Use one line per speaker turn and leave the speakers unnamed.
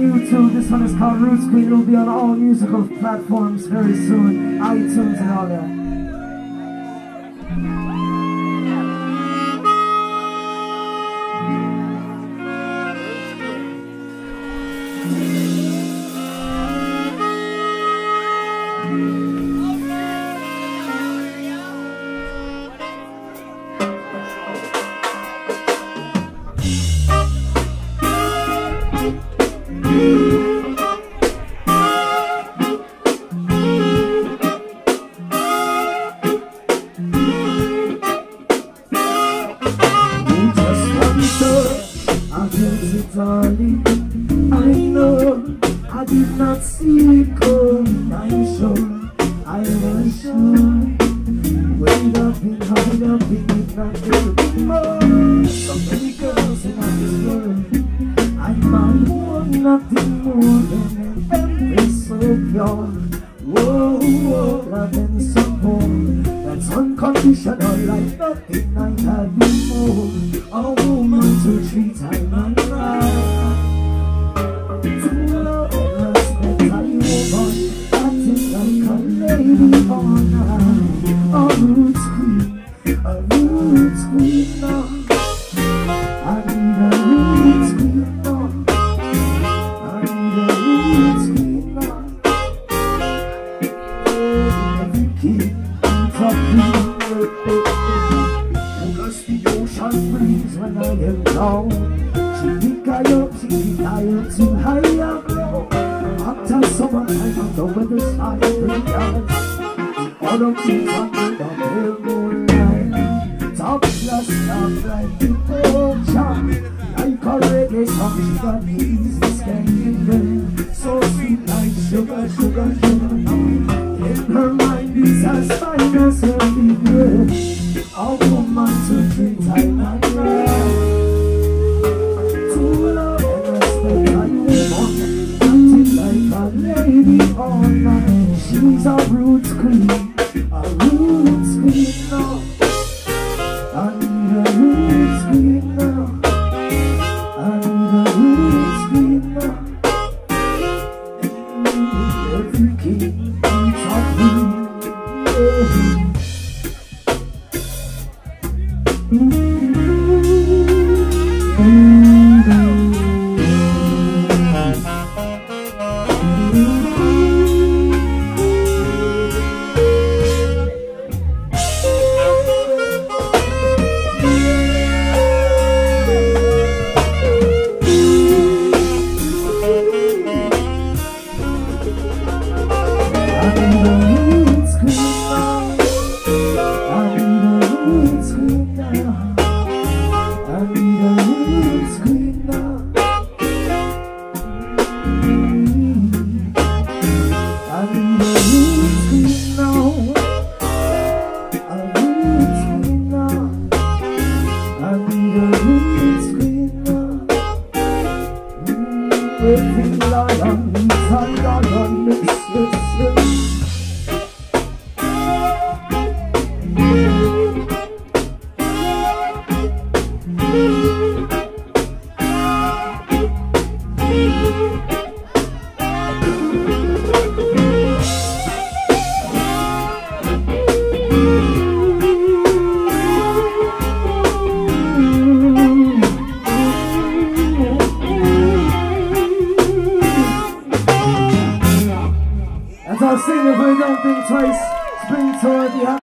YouTube. This one is called Roots Queen. It'll be on all musical platforms very soon, iTunes and all that.
Darling, I know I did not see it coming. I'm sure I was sure. Wait up and hide up and it not there to be more. So many girls in this world, I might want nothing more than an embrace so pure. Whoa, whoa, love and support that's unconditional like nothing I had before. A woman to treat I might right. To love and respect I woman, acting like a lady all night. A roots queen now. I need a roots queen now. I need a roots queen now. Every king top me. Plus the ocean breeze when I am down. She pick I up too high and low. After summertime I'm done with the sky bring down. The autumn breeze under the pale moonlight. Top plus top like the ocean. Like a reggae song she got me easy skanking. So sweet like sugar, sugar, sugar now. In her mind is as fine as her figure. A woman to treat I might right. To love and respect I woman, acting like a lady all night. She's a roots queen now. I need a roots queen now. I need a roots queen now. Every king needs a queen. Every lion needs a lion mix, I'll sing if I don't think twice. Spring toward the